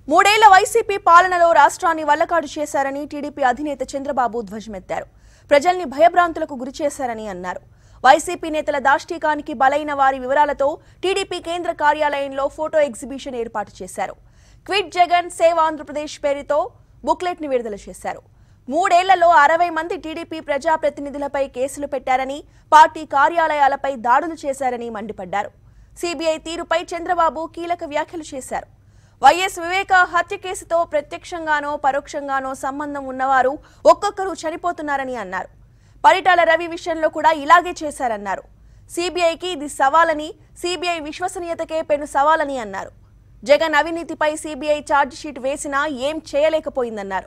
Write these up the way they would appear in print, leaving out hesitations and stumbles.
మూడేళ్ల వైసీపీ పాలనలో రాష్ట్రాన్ని వల్లకాడు చేశారని టీడీపీ అధినేత చంద్రబాబు ధ్వజమెత్తారు. ప్రజల్ని భయభ్రాంతులకు గురిచేశారని అన్నారు. వైసీపీ నేతల దాష్టీకానికి బలైన వారి వివరాలతో టీడీపీ కేంద్ర కార్యాలయంలో ఫోటో ఎగ్జిబిషన్ ఏర్పాటు చేశారు. క్విట్ జగన్ సేవ్ ఆంధ్రప్రదేశ్ పేరుతో బుక్లెట్ ని విడుదల చేశారు. మూడేళ్లలో 60 మంది టీడీపీ ప్రజాప్రతినిధులపై కేసులు పెట్టారని, పార్టీ కార్యాలయాలపై దాడులు చేశారని మండిపడ్డారు. సీబీఐ తీరుపై చంద్రబాబు కీలక వ్యాఖ్యలు చేశారు. వైఎస్ వివేక హత్య కేసుతో ప్రత్యక్షంగానో పరోక్షంగానో సంబంధం ఉన్నవారు ఒక్కొక్కరు చనిపోతున్నారని అన్నారు. పరిటాల రవి విషయంలో కూడా ఇలాగే చేశారన్నారు. సీబీఐకి ఇది సవాలని, సీబీఐ విశ్వసనీయతకే పెను సవాలని అన్నారు. జగన్ అవినీతిపై సీబీఐ ఛార్జ్ షీట్ వేసినా ఏం చేయలేకపోయిందన్నారు.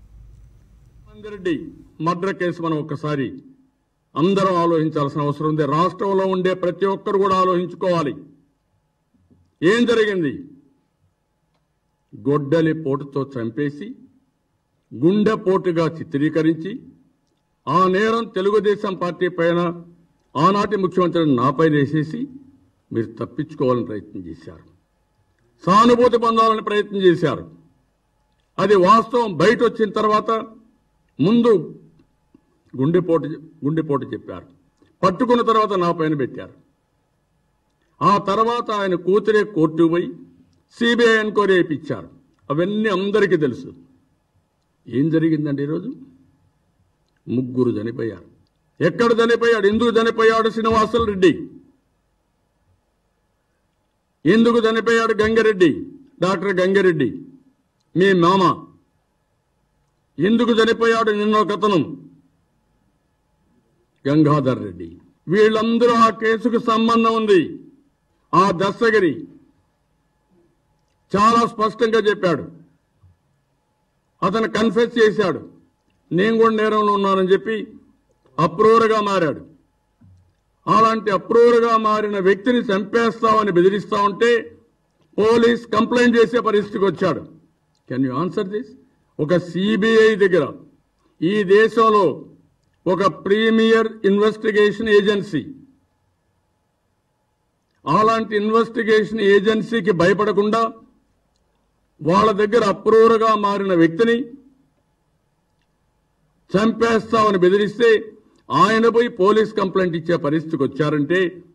మర్డర్ కేసు మనం ఒక్కసారి అందరం ఆలోచించాల్సిన అవసరం ఉంది. రాష్ట్రంలో ఉండే ప్రతి ఒక్కరు కూడా ఆలోచించుకోవాలి. ఏం జరిగింది? గొడ్డలి పోటుతో చంపేసి గుండెపోటుగా చిత్రీకరించి ఆ నేరం తెలుగుదేశం పార్టీ పైన ఆనాటి ముఖ్యమంత్రిని నాపైన వేసేసి మీరు తప్పించుకోవాలని ప్రయత్నం చేశారు. సానుభూతి పొందాలని ప్రయత్నం చేశారు. అది వాస్తవం బయట వచ్చిన తర్వాత ముందు గుండెపోటు చెప్పారు. పట్టుకున్న తర్వాత నా పైన పెట్టారు. ఆ తర్వాత ఆయన కూతురే కోర్టుకు పోయి సిబిఐ ఎంక్వైరీ చేయించారు. అవన్నీ అందరికీ తెలుసు. ఏం జరిగిందండి? ఈరోజు ముగ్గురు చనిపోయారు. ఎక్కడ చనిపోయాడు? ఎందుకు చనిపోయాడు? శ్రీనివాసులు రెడ్డి. ఎందుకు చనిపోయాడు? గంగారెడ్డి, డాక్టర్ గంగారెడ్డి మీ మామ. ఎందుకు చనిపోయాడు? నిన్నొకతను గంగాధర్ రెడ్డి. వీళ్ళందరూ ఆ కేసుకు సంబంధం ఉంది. ఆ దస్తగిరి చాలా స్పష్టంగా చెప్పాడు. అతను కన్ఫెస్ చేశాడు. నేను కూడా నేరంలో ఉన్నానని చెప్పి అప్రూవర్గా మారాడు. అలాంటి అప్రూవర్గా మారిన వ్యక్తిని చంపేస్తామని బెదిరిస్తా ఉంటే పోలీస్ కంప్లైంట్ చేసే పరిస్థితికి వచ్చాడు. Can you answer this? ఒక సిబిఐ దగ్గర ఈ దేశంలో ఒక ప్రీమియర్ ఇన్వెస్టిగేషన్ ఏజెన్సీ, అలాంటి ఇన్వెస్టిగేషన్ ఏజెన్సీకి భయపడకుండా వాళ్ళ దగ్గర అప్రూవర్గా మారిన వ్యక్తిని చంపేస్తామని బెదిరిస్తే ఆయన పోయి పోలీస్ కంప్లైంట్ ఇచ్చే పరిస్థితికి వచ్చారంటే